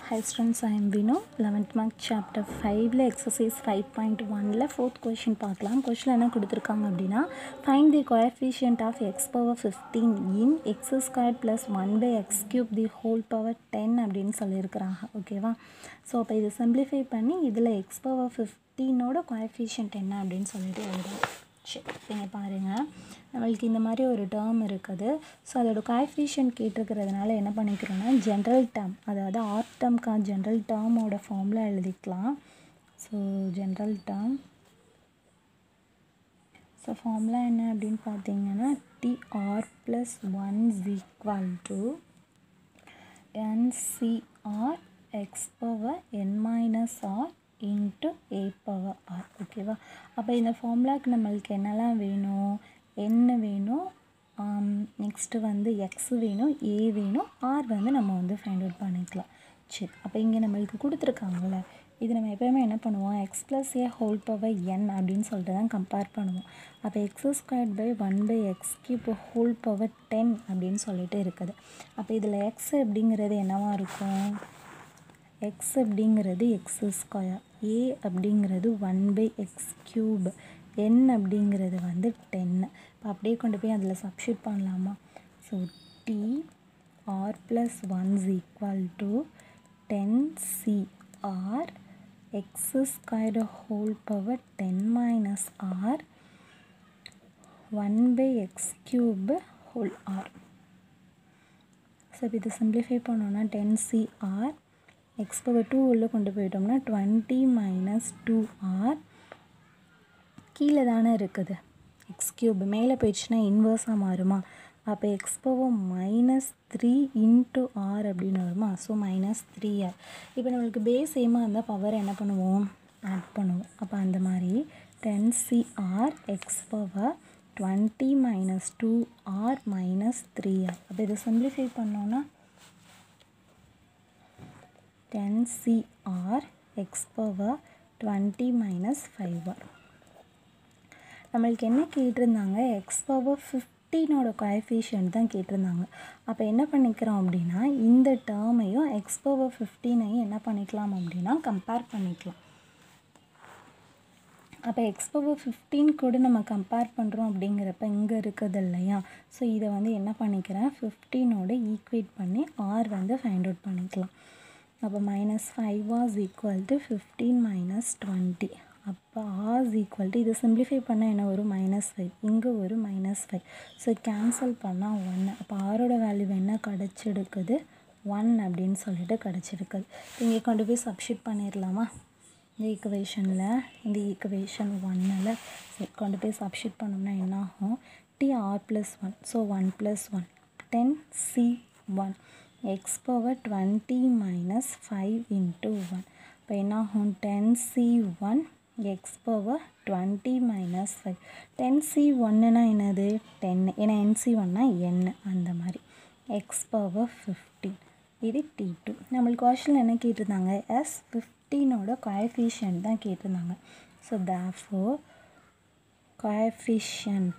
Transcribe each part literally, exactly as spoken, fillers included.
Hi students, I am Vino. eleventh mark chapter five la exercise five point one la fourth question பார்க்கலாம். question என்ன கொடுத்திருக்காங்க அப்படினா find the coefficient of x power fifteen in x squared plus one by x cubed the whole power ten அப்படினு சொல்லியிருக்காங்க. ஓகேவா? So அப்ப இத simplify பண்ணி இதுல x power fifteen ஓட coefficient என்ன அப்படினு சொல்லிட்டு எழுதலாம். சரி, இங்க பாருங்க. நமக்கு இந்த மாதிரி ஒரு டேர்ம் இருக்குது. ஸோ அதோட கோஎஃபிஷியன்ட் கேட்டிருக்கிறதுனால என்ன பண்ணிக்கிறோம்னா ஜென்ரல் டேர்ம், அதாவது ஆர்ட் டேர்ம்க்கா ஜென்ரல் டேர்மோட ஃபார்முலா எழுதிக்கலாம். So general term so formula என்ன அப்படின்னு பார்த்தீங்கன்னா TR plus one is equal to NCR X power N minus R into A power R. ஓகேவா? அப்போ இந்த ஃபார்முலாவுக்கு நம்மளுக்கு என்னெல்லாம் வேணும்? என்ன வேணும், நெக்ஸ்ட்டு வந்து எக்ஸ் வேணும், ஏ வேணும், ஆர் வந்து நம்ம வந்து ஃபைண்ட் அவுட் பண்ணிக்கலாம். சரி, அப்போ இங்கே நம்மளுக்கு கொடுத்துருக்காங்கல்ல, இது நம்ம எப்போயுமே என்ன பண்ணுவோம், X plus A whole power N அப்படின்னு சொல்லிட்டு தான் கம்பேர் பண்ணுவோம். அப்போ X squared by one by X cube whole power ten அப்படின்னு சொல்லிட்டு இருக்குது. அப்போ இதில் எக்ஸ் அப்படிங்கிறது என்னவாக இருக்கும்? எக்ஸ் அப்படிங்கிறது எக்ஸ் ஸ்கொயர், ஏ அப்படிங்கிறது one by X cube, N அப்படிங்கிறது வந்து டென்னு. இப்போ அப்படியே கொண்டு போய் அதில் சப்ஸ்டியூட் பண்ணலாமா? So T R plus one is equal to ten C R X squared whole power ten minus R one by X cube whole R. So இப்போ இதை சிம்பிளிஃபை பண்ணோன்னா ten C R X power two உள்ளே கொண்டு போயிட்டோம்னா twenty minus two R கீழே தானே இருக்குது X cube, மேலே போயிடுச்சுன்னா இன்வர்ஸாக மாறுமா? அப்போ X power minus three into R அப்படின்னு வருமா? So minus three R. இப்போ நம்மளுக்கு பேஸ் சேமாக இருந்தால் பவர் என்ன பண்ணுவோம்? ஆட் பண்ணுவோம். அப்போ அந்த மாதிரி ten C R X power twenty minus two R minus three R. அப்போ இதை சிம்பிளிஃபை பண்ணோன்னா ten C R X power twenty minus five R. நம்மளுக்கு என்ன கேட்டிருந்தாங்க? எக்ஸ் பவர் ஃபிஃப்டீனோட கோஎஃபிஷியன்ட் தான் கேட்டிருந்தாங்க. அப்போ என்ன பண்ணிக்கிறோம் அப்படின்னா இந்த டேர்மையும் எக்ஸ் பவர் ஃபிஃப்டீனையும் என்ன பண்ணிக்கலாம் அப்படின்னா கம்பேர் பண்ணிக்கலாம். அப்போ எக்ஸ் பவர் ஃபிஃப்டீன் கூட நம்ம கம்பேர் பண்ணுறோம் அப்படிங்கிறப்ப இங்கே இருக்குது இல்லையா? ஸோ இதை வந்து என்ன பண்ணிக்கிறேன், ஃபிஃப்டீனோட ஈக்குவேட் பண்ணி ஆர் வந்து ஃபைண்ட் அவுட் பண்ணிக்கலாம். அப்போ minus five was equal to fifteen minus twenty. அப்போ ஆர் இஸ் ஈக்குவல் டு இதை சிம்பிளிஃபை பண்ணால் என்ன ஒரு மைனஸ் ஃபைவ், இங்கே ஒரு மைனஸ் ஃபைவ். ஸோ கேன்சல் பண்ணால் ஒன்று. அப்போ ஆரோட வேல்யூ என்ன கிடச்சிருக்குது? ஒன் அப்படின்னு சொல்லிட்டு கிடச்சிருக்குது. இங்கே கொண்டு போய் சப்ஸ்டியூட் பண்ணிடலாமா? இந்த ஈக்குவேஷனில் இந்த ஈக்குவேஷன் ஒன்னில் சரி கொண்டு போய் சப்ஸ்டியூட் பண்ணோம்னா என்ன ஆகும்? T R plus one, so one plus one ten C one X power twenty minus five into one. இப்போ என்ன ஆகும்? Ten C one X power twenty minus five. Ten C ஒன்னுனா என்னது? டென்னு, ஏன்னா என்சி ஒன்னா என், அந்த மாதிரி எக்ஸ் பவர் ஃபிஃப்டீன். இது டி டூ. நம்மளுக்கு கொஸ்டின் என்ன கேட்டிருந்தாங்க? எஸ் ஃபிஃப்டீனோட கோஎஃபிஷியன்ட் தான் கேட்டிருந்தாங்க. So therefore coefficient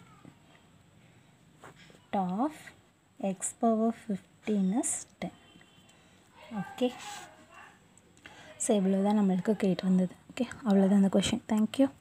of X power fifteen is ten. Okay, so இவ்வளோ தான் நம்மளுக்கு கேட்டிருந்தது. ஓகே, அவ்வளோதான் அந்த கொஷின். தேங்க்யூ.